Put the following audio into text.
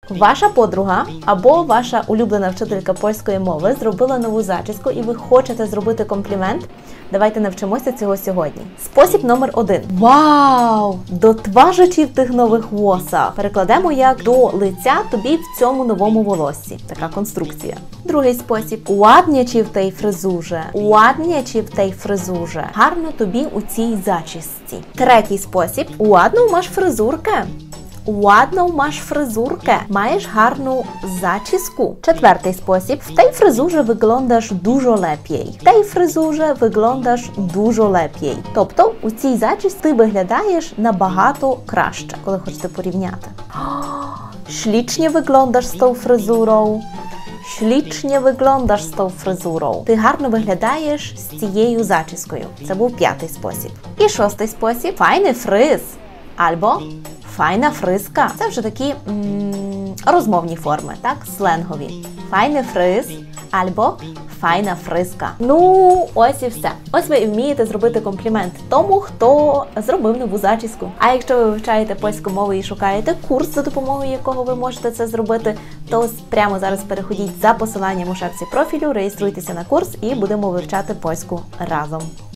Ваша подруга або ваша улюблена вчителька польської мови зробила нову зачіску і ви хочете зробити комплімент? Давайте навчимося цього сьогодні. Спосіб номер 1. Вау! До тважачі в тих нових вłosach. Перекладемо як до лиця тобі в цьому новому волоссі. Така конструкція. Другий спосіб. Ładnie ci в tej фризурze. Ładnie ci в tej фризурze. Гарно тобі у цій зачісці. Третій спосіб. Ładną masz фризурkę. Ładną masz fryzurkę. Маєш гарну зачіску. Четвертий спосіб. W tej fryzurze wyglądasz dużo lepiej. W tej fryzurze wyglądasz dużo lepiej. Тобто, у цій зачісці ти виглядаєш набагато краще, коли хочете порівняти. Ślicznie wyglądasz z tą fryzurą. Ślicznie wyglądasz z tą fryzurą. Ти гарно виглядаєш з цією зачіскою. Це був п'ятий спосіб. І шостий спосіб. Файний фриз. Або файна фризка. Це вже такі розмовні форми, так? Сленгові. Файний фриз або файна фризка. Ну, ось і все. Ось ви і вмієте зробити комплімент тому, хто зробив нову зачіску. А якщо ви вивчаєте польську мову і шукаєте курс, за допомогою якого ви можете це зробити, то прямо зараз переходіть за посиланням у шапці профілю, реєструйтеся на курс і будемо вивчати польську разом.